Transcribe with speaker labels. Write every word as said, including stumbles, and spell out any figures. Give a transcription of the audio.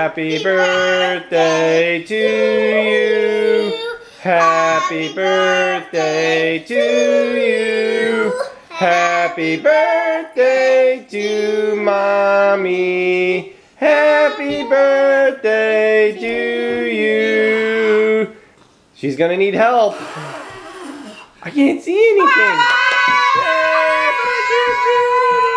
Speaker 1: Happy birthday to you. Happy birthday to you. Happy birthday to Mommy. Happy birthday to you. She's gonna need help. I can't see anything. Yay!